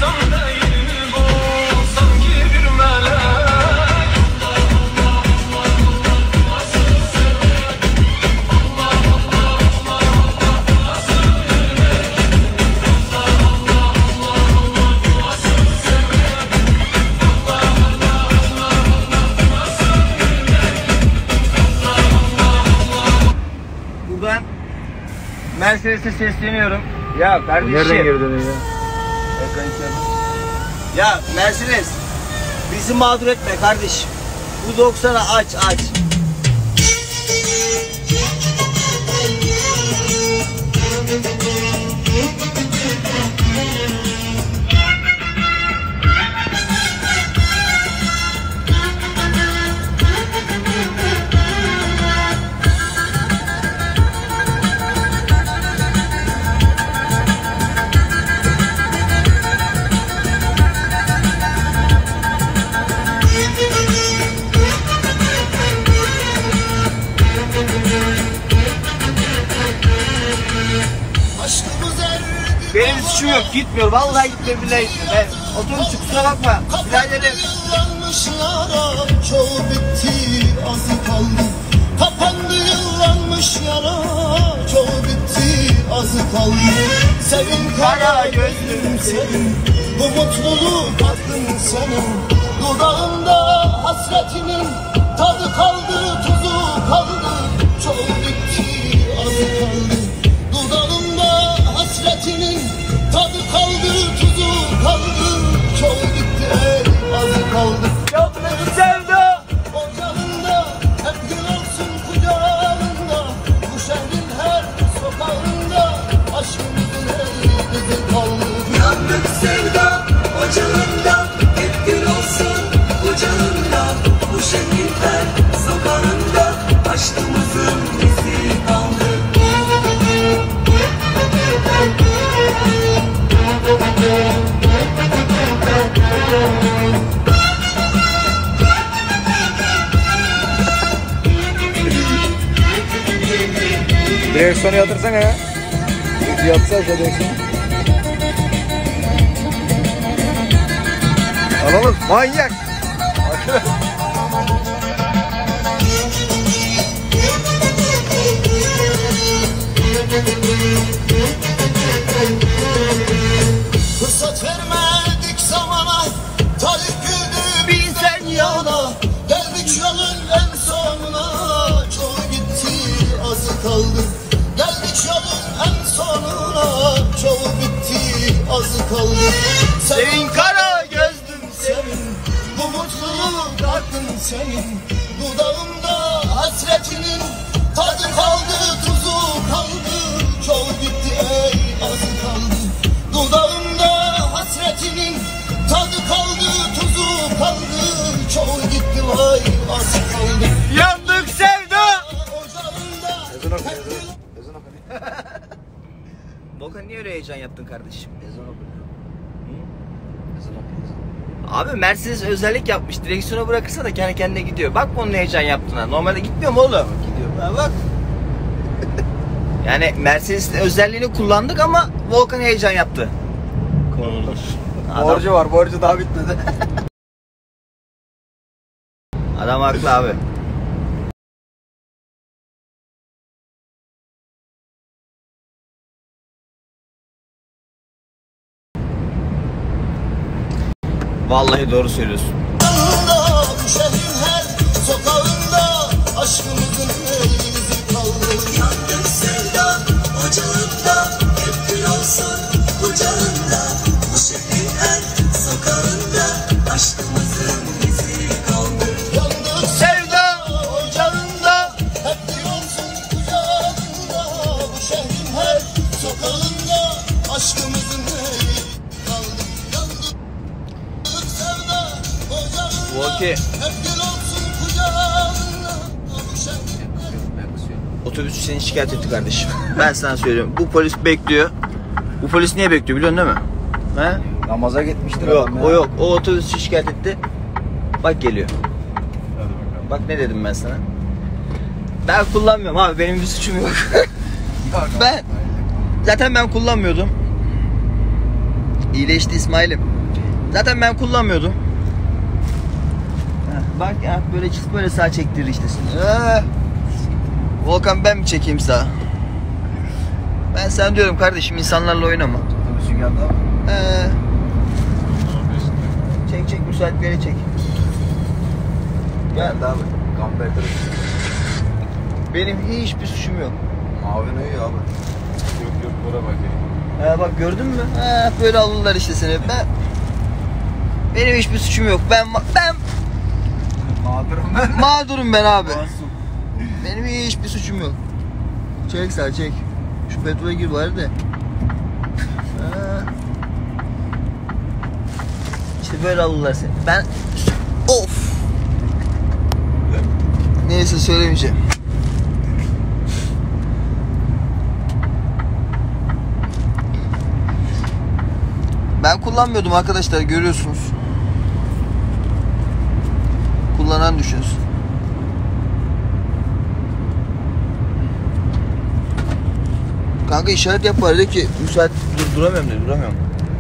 Mercedes'e sesleniyorum. Ya kardeşim. Nereden girdin ya? Ya Mercedes, bizi mağdur etme kardeşim. Bu 90'a aç. Benim suçum yok, gitmiyor. Vallahi gitmiyor, billahi gitmiyor. Otobüsçü kusura bakma. Biraderim. Çoğu bitti, azı kaldı. Kapandı, yıllanmış yara. Çoğu bitti, azı kaldı. Sevin kara gözlüm sevin. Bu mutluluk aklın senin. Dudağında hasretinin tadı kaldı, tuzu kaldı. Çoğu bitti, azı kaldı. Dudağında hasretinin tadı kaldı, tuzu kaldı. Çoğu gitti, azı kaldı. Yapmayın sevda. Ocağında hep gül olsun kucağında. Bu şehrin her sokağında aşkımızın izi kaldı. Yandık sevda ocağında, hep gül olsun kucağında. Bu şehrin her sokağında aşkımızın izi kaldı. Direksiyonu yatırsana ya. Yatsa aşağı direksiyonu. Alalım manyak. Fırsat vermedik zamana, talih güldü bizden yana. Geldik yolun en sonuna, çoğu gitti, azı kaldı. Geldik yolun en sonuna, çoğu bitti, azı kaldı. Sevin kara gözlüm Sevin, bu mutluluk aklın senin. Dudağımda hasretinin tadı kaldı, tuzu kaldı. Çoğu gitti, azı kaldı. Dudağımda hasretinin tadı kaldı, tuzu kaldı. Çoğu gitti, vay azı kaldı. Yandık sevda. Ocağında Ezan oku, ezan oku. Volkan niye öyle heyecan yaptın kardeşim? Ezan oku. Ezan oku. Abi Mercedes özellik yapmış. Direksiyona bırakırsa da kendi kendine gidiyor. Bak onun heyecan yaptığına. Normalde gitmiyor mu oğlum? Gidiyor. Ha, bak. Yani Mercedes'in özelliğini kullandık ama Volkan heyecan yaptı. Borcu var, borcu daha bitmedi. Adam haklı abi. Vallahi doğru söylüyorsun. bu şehrin her sokağında aşkımızın izi kaldı. Yandık sevda ocağında, hep gül olsun kucağında. Bu şehrin her sokağında aşkımızın izi kaldı. Yandık Sevda ocağında, hep gül olsun kucağında. Bu şehrin her sokağında aşkımızın izi kaldı. Yandık sevda ocağında, Volki. hep gül olsun kucağında. Bu şehrin Otobüsçü seni şikayet etti kardeşim. Ben sana söylüyorum. Bu polis bekliyor. Bu polis niye bekliyor biliyorsun değil mi? He? Namaza gitmiştir Yok, adam ya. o yok. O otobüsçü şikayet etti. Bak geliyor. Bak ne dedim ben sana. Ben kullanmıyorum abi. Benim bir suçum yok. Zaten ben kullanmıyordum. İyileşti İsmail'im. Zaten ben kullanmıyordum. Bak ya böyle sağ çektirir işte seni. Volkan ben mi çekeyim sağa? Ben sana diyorum kardeşim insanlarla oynama. Otobüsün geldi abi. Çek müsait bir yere çek. Geldi abi. Gamber tarafı. Benim hiçbir suçum yok. Mavi ne iyi abi? Yok buna bak ya. Bak gördün mü? Böyle alırlar işte seni. Benim hiçbir suçum yok. Ben Mağdurum ben. mağdurum ben abi. Masum. Benim hiçbir suçum yok. Çek sağ çek. Şu petrole gir bari de. İşte böyle alırlar seni. Ben of. Neyse söylemeyeceğim. Ben kullanmıyordum arkadaşlar, görüyorsunuz. Kullanan düşünsün. Kanka işaret yap bari de ki müsait duramıyorum dedi, duramıyorum.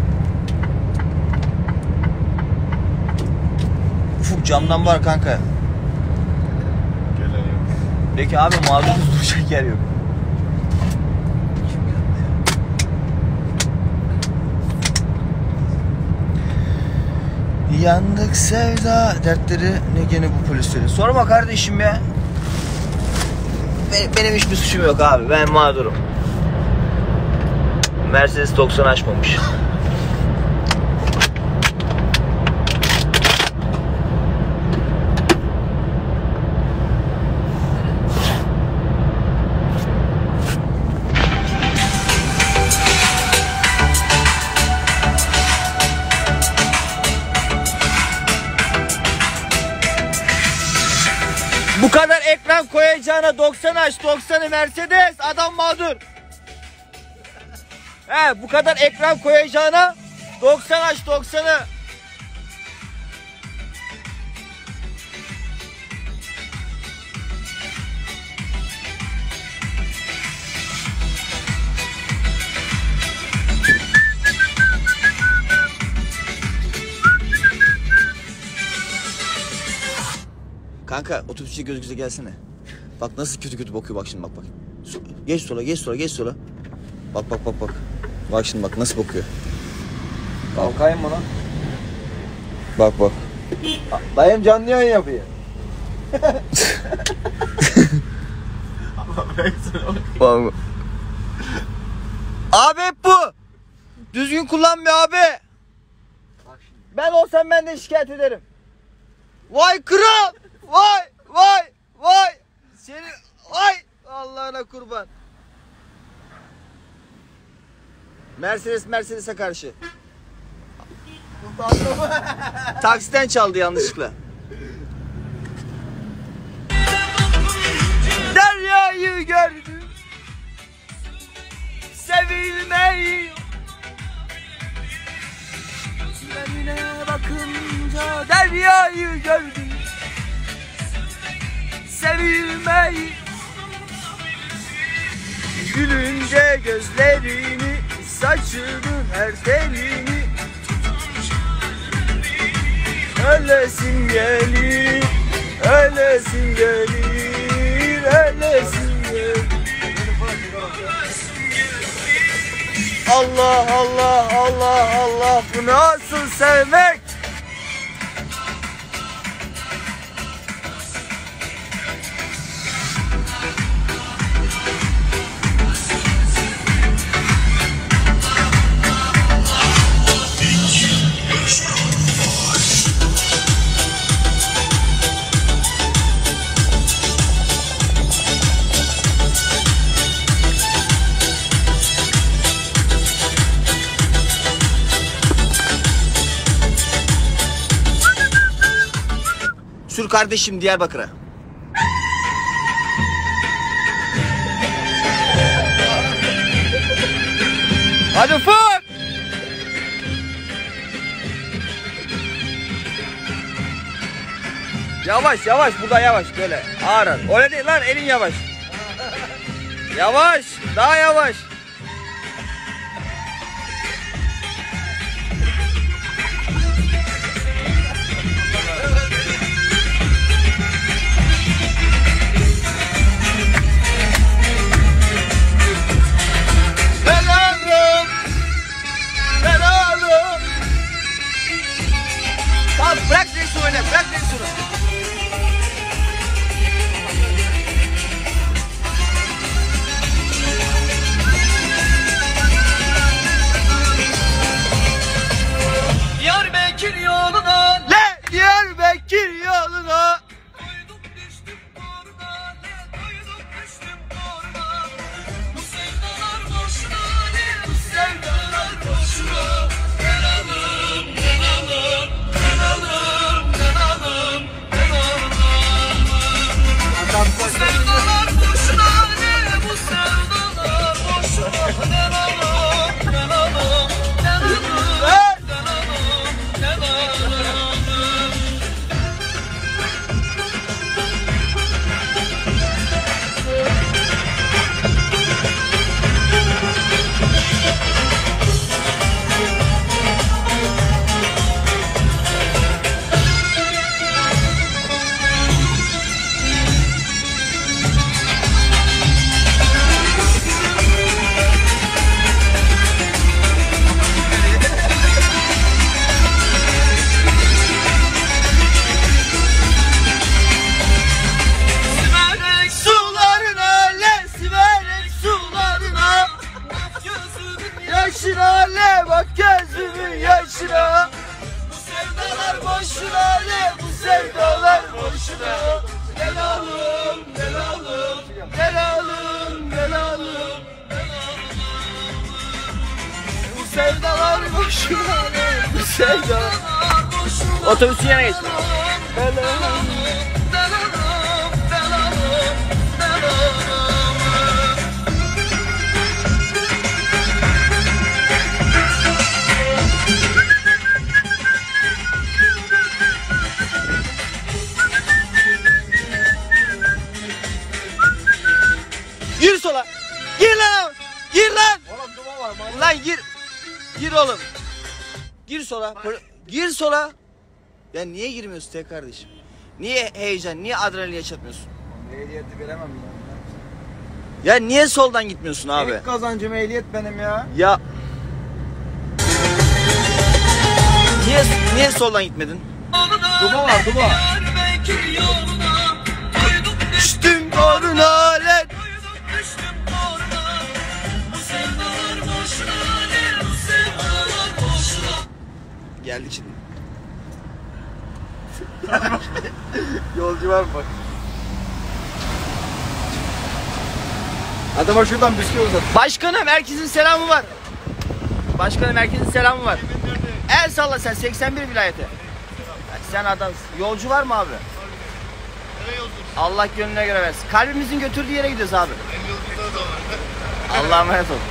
Ufuk camdan var kanka. Gelen yok. De ki abi mağduruz, duracak yer yok. Yandık sevda dertleri ne gene bu polisleri. Sorma kardeşim ya. Benim hiçbir suçum yok abi. Ben mağdurum. Mercedes 90 açmamış. Bu kadar ekran koyacağına 90 aç, 90'ı Mercedes, adam mağdur. Bu kadar ekran koyacağına 90 aç, 90'ı. Kanka otobüsçü göz göze gelsene. Bak nasıl kötü bakıyor, bak şimdi bak. Geç sola. Bak. Bak şimdi bak nasıl bakıyor. Kalkayım mı lan? Bak. Dayım canlı yayın yapıyor. Bak. Abi hep bu. Düzgün kullanmıyor abi. Ben olsam ben de şikayet ederim. Vay kral. Vay. Seni vay. Allah'ına kurban. Mercedes'e karşı. Taksiden çaldı yanlışlıkla. Deryayı gördüm, sevilmeyi. Gözlerine bakınca deryayı gördüm, sevilmeyi. Gülünce gözlerini, saçının her telini, ölesim gelir. Allah, bu nasıl sevmek? Sür kardeşim Diyarbakır'a. Hadi Ufuk! Yavaş burada yavaş böyle ağır. Öyle değil lan, elin yavaş. Yavaş, daha yavaş. sevdalar boşuna. Delalım, delalım, delalım, delalım. Bu sevdalar boşuna, bu sevdalar. Otobüsün yanına geç. Delalım, delalım, delalım, delalım. Gir sola. Gir lan. Gir lan. Oğlum duman var mı? Lan gir. Gir oğlum. Gir sola. Gir sola. Ya niye girmiyorsun tek kardeşim? Niye heyecan, niye adrenalin yaşatmıyorsun? Ehliyeti veremem ya. Ya niye soldan gitmiyorsun abi? İlk kazancım ehliyet benim ya. Ya niye soldan gitmedin? Duman var duman. Düştüm doğruna lan. Geldik şimdi. Yolcu var mı bak. Adama şuradan bisküvi uzat. Başkanım herkesin selamı var. Başkanım herkesin selamı var. El salla sen 81 vilayete. Sen adamsın. Yolcu var mı abi? Allah gönlüne göre versin. Kalbimizin götürdüğü yere gidiyoruz abi. Allah'a emanet ol.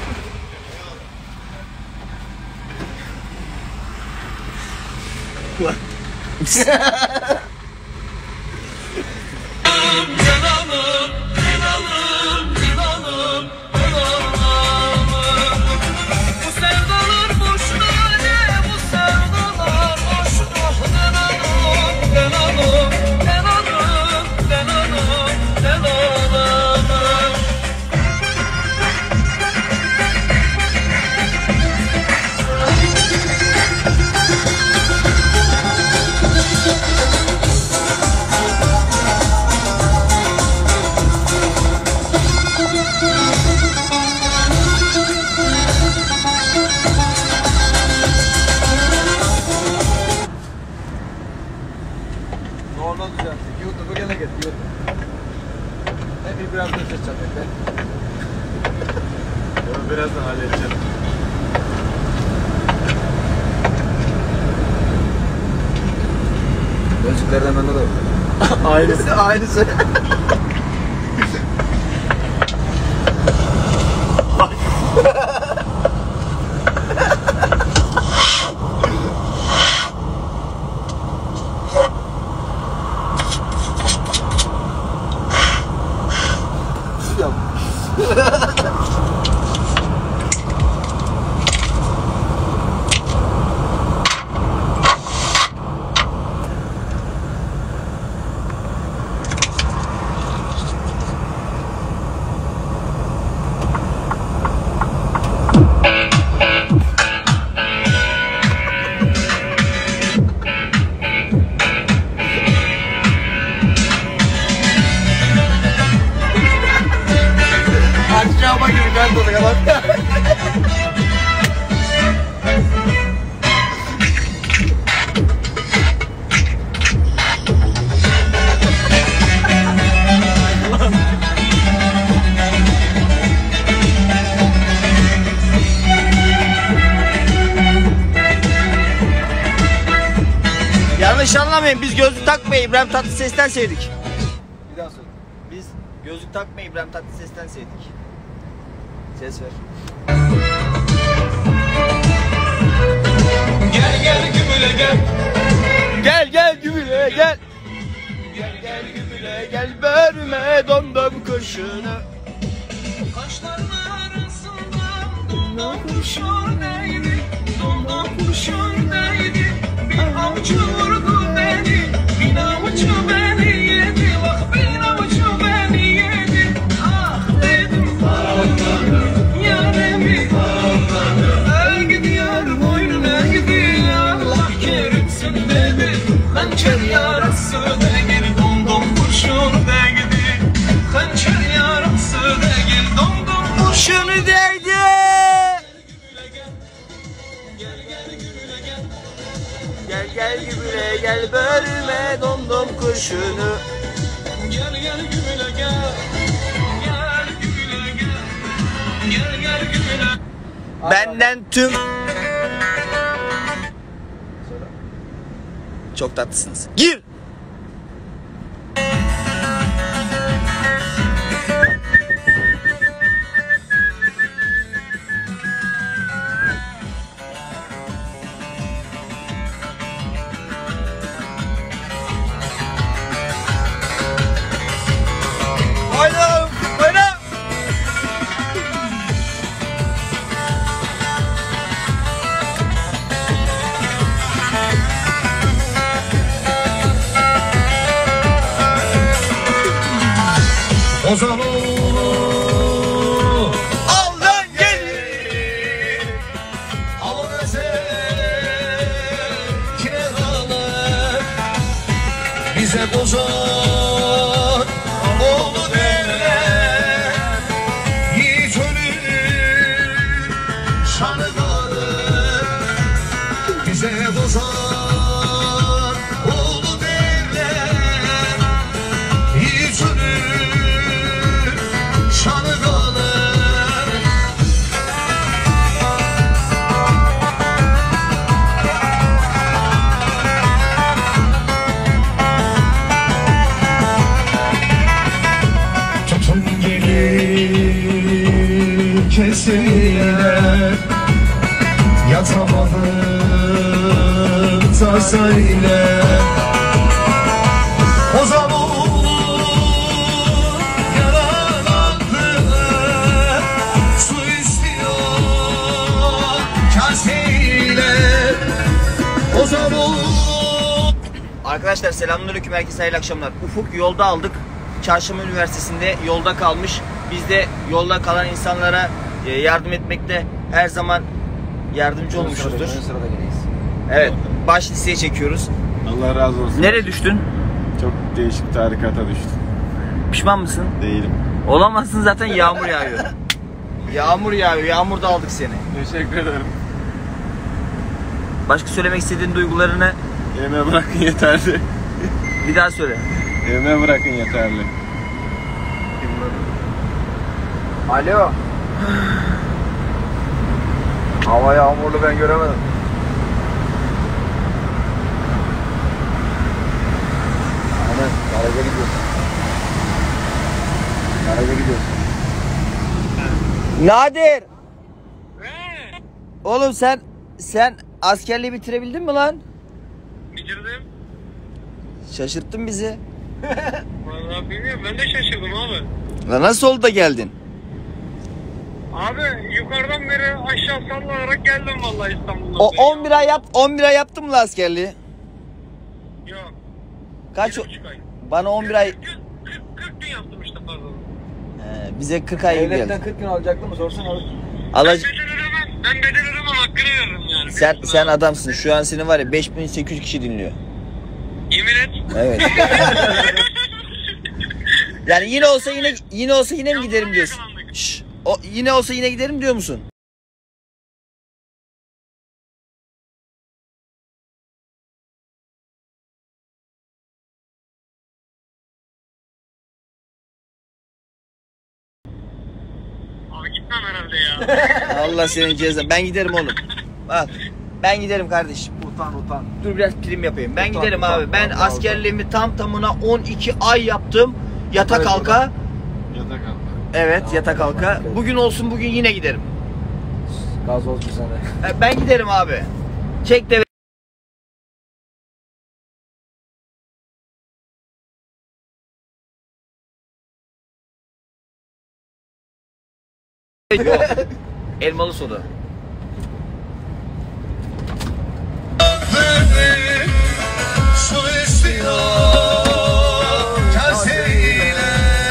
Oradan düzelttik. YouTube'u gene git. YouTube. Hep biraz da ses çatacak be. Onu birazdan halledeceğim. Gözlüklerden bende de var. Aynısı. Aynısı. Aşağıma gibi ben de kadar. Yanlış anlamayın, biz gözlük takmayı İbrahim Tatlıses'ten sevdik. Bir daha söyle. Biz gözlük takmayı İbrahim Tatlıses'ten sevdik. Ses ver. Gel gel gümüle gel. Gel gel gümüle gel. Gel gel gümüle gel, bölme dondum kurşunu. Kaşların arasından dondum kurşun değdi. Dondum kurşun değdi. Bir avucu vurdu beni. Bir avucu beni yedi. Bak bir avucu beni yedi. Ah dedim. Yaremi. El gidiyor boynuna gidiyor. Allah kerimsin dedi. Hançer yarası değil. Dondum kurşun değdi. Hançer yarası değil. Dondum kurşun. Şunu değdi. Gel gel gübüle gel bölme dondum kurşunu. Gel gel gümüle gel. Gel gümüle gel. Gel gel gümüle. Benden tüm... Çok tatlısınız. Gir! Oyna! Oyna! O zaman Aldan gelir! bize bozar oğlu derler. Yiğit ölür şanı kalır, bize bozar oğlu derler. Yiğit ölür şanı kalır. Tutun gelir kesinler, yatamadım tasayla. O zaman yaralandı, su istiyor kaseyle. O zaman Arkadaşlar selamünaleyküm, herkese hayırlı akşamlar. Ufuk yolda aldık. Çarşamba Üniversitesi'nde yolda kalmış. Biz de yolda kalan insanlara yardım etmekte her zaman yardımcı olmuşuzdur. Ön sırada geleyiz. Evet, baş listeye çekiyoruz. Allah razı olsun. Nereye düştün? Çok değişik tarikata düştüm. Pişman mısın? Değilim. Olamazsın, zaten yağmur yağıyor. Yağmur yağıyor, yağmurda aldık seni. Teşekkür ederim. Başka söylemek istediğin duygularını Evime bırakın yeterli. bir daha söyle. Evime bırakın yeterli. Alo. Hava yağmurlu, ben göremedim. Aynen, garaja gidiyorsun. Garaja gidiyorsun. Nadir! Oğlum sen askerliği bitirebildin mi lan? Bitirdim. Şaşırttın bizi. Vallahi bilmiyorum, ben de şaşırdım abi. Lan nasıl oldu da geldin? Abi yukarıdan beri aşağı sallanarak geldim vallahi İstanbul'dan. O 11 ay yaptın mı lan askerliği? Yok. Kaç? 7,5 ay. Bana 11 ay. 40 gün yaptım işte pardon. Bize 40 ay gibi Devletten geldi. 40 gün alacaktı mı sorsan alır. Ben bedel ödemem hakkını veririm yani. Sen adamsın. Şu an seni var ya 5800 kişi dinliyor. Yemin et. Evet. Yani yine olsa yine mi giderim diyorsun? Şş, yine olsa yine giderim diyor musun? Abi gitmem herhalde ya. Allah senin cezanı. Ben giderim oğlum. Bak. Ben giderim kardeşim. Utan. Dur biraz prim yapayım. Ben Utan, giderim utan, abi. Ben utan, askerliğimi tam tamına 12 ay yaptım. Yata Evet, kalka. Yatak al. Evet, yata kalka. Bugün olsun bugün yine giderim. Gaz olsun sana. Ben giderim abi. Çek de Yok. Elmalı soda. su istiyor kaseyle.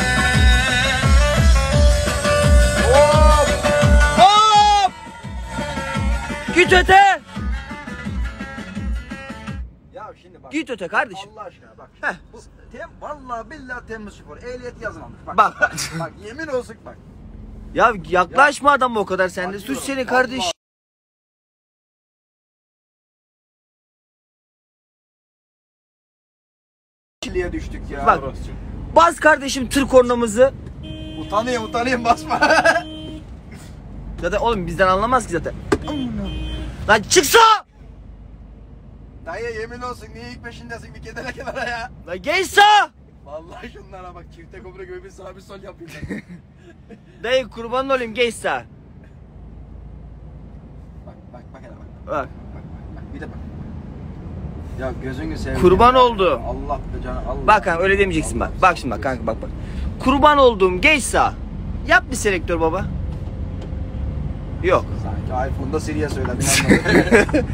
Hop! Git öte! Ya şimdi bak. Git öte kardeşim. Allah aşkına bak. Heh. Bu vallahi billahi temiz spor. Ehliyet yazın almış. Bak. Bak yemin olsun bak. Ya yaklaşma adama o kadar sen de. Sus Acıyorum. seni kardeş. Çiliğe düştük ya. Bak. Bas kardeşim tır kornamızı. Utanayım basma. Zaten oğlum bizden anlamaz ki zaten. Lan çıksa! Dayı yemin olsun niye ilk peşindesin bir kenara ya. Lan geçse! Vallahi şunlara bak çifte kobra gibi bir sağ bir sol yapayım ben. Dayı kurban olayım geçse. Bak hele bak. Bak. Bir de bak. Ya gözünü seveyim. Kurban oldu. Allah be canım Allah. Bak kanka öyle demeyeceksin bak. Bak şimdi bak kanka bak. Kurban olduğum geçse. Yap bir selektör baba. Yok. Sanki iPhone'da Siri'ye söyledin anladım.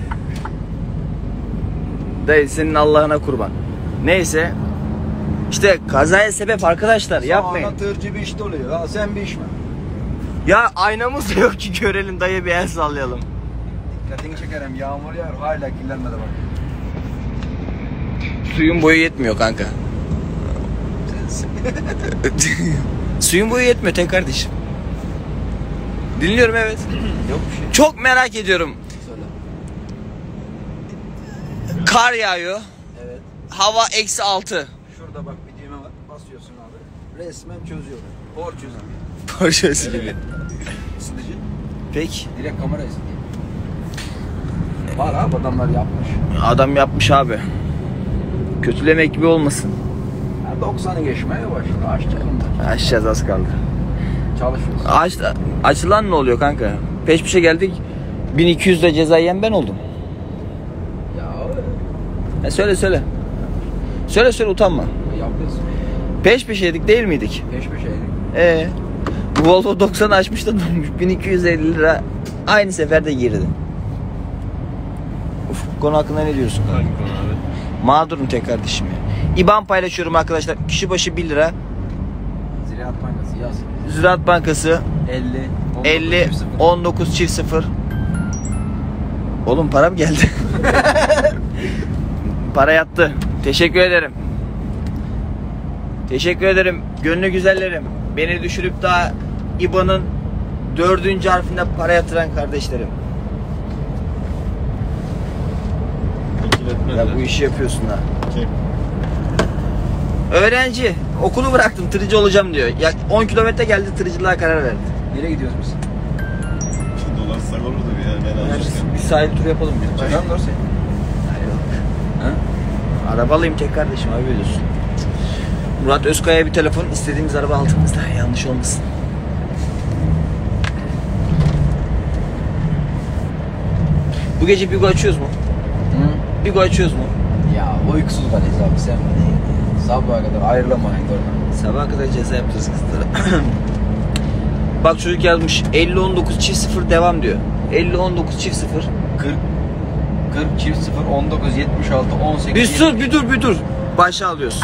Dayı senin Allah'ına kurban. Neyse. İşte kazaya sebep arkadaşlar yapmayın. Sana tırcı bir iş oluyor ha sen bir iş mi? Ya aynamız da yok ki görelim dayı bir el sallayalım. Dikkatini çekerim yağmur yağar hala kirlenmedi bak. Suyun boyu yetmiyor kanka. Suyun boyu yetmiyor tek kardeşim. Dinliyorum evet. Yok bir şey. Çok merak ediyorum. Söyle. Kar yağıyor. Evet. Hava -6. Şurada bak bir düğme var. Basıyorsun abi. Resmen çözüyor. Por çözüyor. Parçası gibi. Isıtıcı. Peki. Direkt kamera ısıtıyor. Var abi adamlar yapmış. Adam yapmış abi. Kötülemek gibi olmasın. Ya 90'ı geçmeye başladı. Açacağım da. Açacağız az kaldı. Çalışıyoruz. Açılan ne oluyor kanka? Peş peşe geldik. 1200 de ceza yiyen ben oldum. Ya Söyle. Söyle utanma. yapıyorsun. Peş peşe yedik değil miydik? Peş peşeydik. Bu Volvo 90 açmış da durmuş. 1250 lira aynı seferde girdi. Konu hakkında ne diyorsun? Hangi konu abi? Mağdurum tek kardeşim ya. İBAN paylaşıyorum arkadaşlar. Kişi başı 1 lira. Ziraat Bankası yaz. Ziraat Bankası 50 19 çift 0. Oğlum param geldi. Para yattı. Teşekkür ederim. Teşekkür ederim. Gönlü güzellerim. Beni düşürüp daha İBAN'ın 4. harfinde para yatıran kardeşlerim. Ya bu işi yapıyorsun ha. Kim? Öğrenci. Okulu bıraktım. Tırcı olacağım diyor. Ya 10 kilometre geldi tırcılığa karar verdi. Nereye gidiyoruz biz? Dolarsak olurdu ya. Ben almıştım. Bir sahil turu yapalım ya. Hocam dur sen. Arabalıyım tek kardeşim abi biliyorsun. Murat Özkaya'ya bir telefon, istediğimiz araba altımızda, yanlış olmasın. Bu gece Bigo açıyoruz mu? Hı? Bigo açıyoruz mu? Ya uykusuz kalıyız abi sen beni. Sabaha kadar ayrılamayın oradan. Sabaha kadar ceza yapacağız kızlara. Bak çocuk yazmış 50-19 çift 0 devam diyor. 50-19 çift 0. 40 çift 0 19 76 18. Bir sus bir dur. Başa alıyoruz.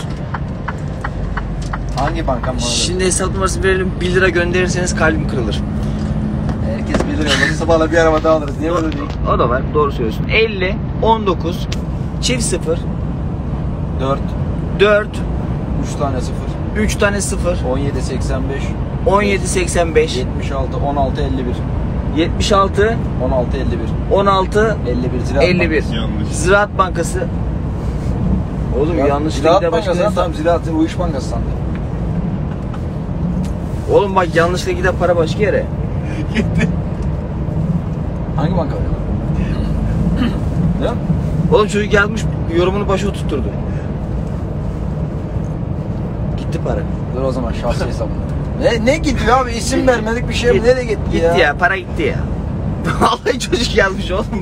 Hangi bankam bana? Şimdi hesap numarası verelim, 1 lira gönderirseniz kalbim kırılır. Herkes bilir ya. Sabahla bir araba daha alırız. Niye böyle değil? O da var, doğru söylüyorsun. 50, 19, çift 0, 4 4, 3 tane 0 3 tane 0, 17 85 17, 85, 76 16 51 76, 16 51 16, 51 Ziraat 51. Bankası. Yanlış. Ziraat Bankası. Oğlum yanlışlıkla Ziraat gider başka Bankası hesap. tamam Ziraat Bu İş Bankası sandım. Oğlum bak yanlışlıkla gider para başka yere. Hangi banka öyle? Ne? Oğlum çocuk yazmış, yorumunu başa tutturdu. Gitti para. Dur o zaman şahsi hesabına. Ne gidiyor abi? İsim vermedik bir şey mi? Nereye gitti ya? Gitti ya, para gitti ya. Vallahi çocuk yazmış oğlum.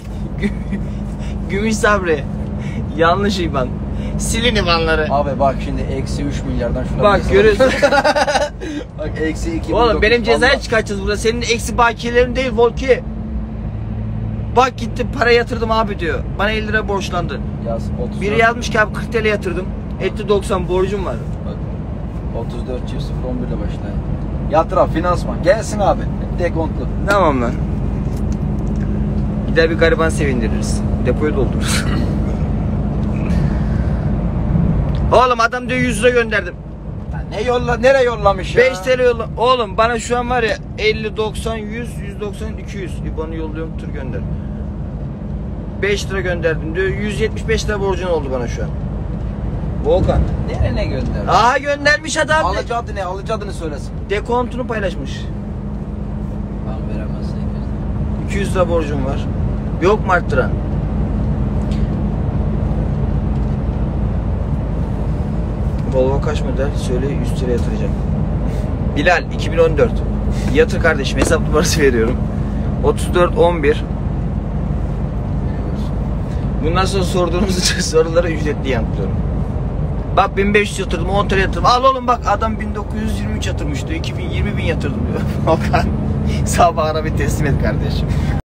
Gümüş Sabri. Yanlış IBAN. Silin IBAN'ları. Abi bak şimdi eksi 3 milyardan şuna Bak bir görüyorsun. Bak eksi 2 Oğlum benim cezaya çıkartacağız burada. Senin eksi bakiyelerin değil Volki. Bak gitti para yatırdım abi diyor. Bana 50 lira borçlandı. Yaz 34. Biri yazmış ki abi 40 TL yatırdım. Etti 90 borcum var. Bak 34 çift 0 11 ile başlayın. Yatıra finansman gelsin abi. Dekontlu. Tamam lan. Gider bir gariban sevindiririz. Depoyu doldururuz. Oğlum adam diyor 100 lira gönderdim. Ya nereye yollamış ya? 5 TL yolla. Oğlum bana şu an var ya 50, 90, 100, 190, 200. İBAN'ı yolluyorum tır gönder. 5 lira gönderdim diyor. 175 lira borcun oldu bana şu an. Volkan. Nereye gönder? Aha göndermiş adam. Alıcı adı ne? Alıcı adını söylesin. Dekontunu paylaşmış. Ben veremezsin. 200 lira borcum var. Yok mu arttıran? Volvo kaç model? Söyle 100 lira yatıracağım. Bilal 2014. Yatır kardeşim, hesap numarası veriyorum. 3411. Bundan sonra sorduğunuz sorulara ücretli yanıtlıyorum. Bak 1500 yatırdım, 10 TL yatırdım. Al oğlum bak, adam 1923 yatırmıştı. 2020 bin yatırdım diyor. Volkan sabah arabayı teslim et kardeşim.